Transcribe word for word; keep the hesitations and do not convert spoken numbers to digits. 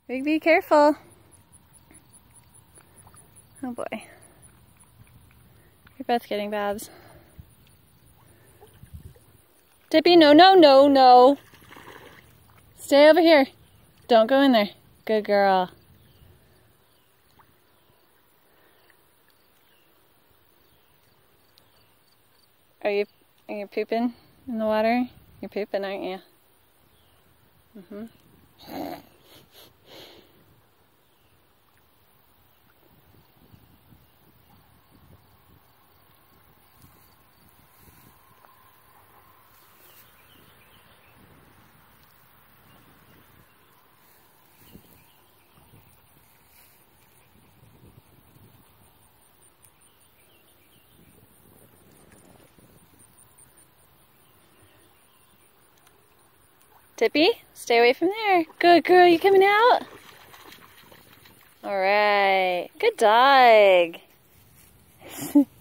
Be careful. Oh boy. You're both getting babs. Dippy, no, no, no, no. Stay over here. Don't go in there. Good girl. Are you, are you pooping in the water? You're pooping, aren't you? Mm-hmm. Tippy, stay away from there. Good girl, you coming out? All right, good dog.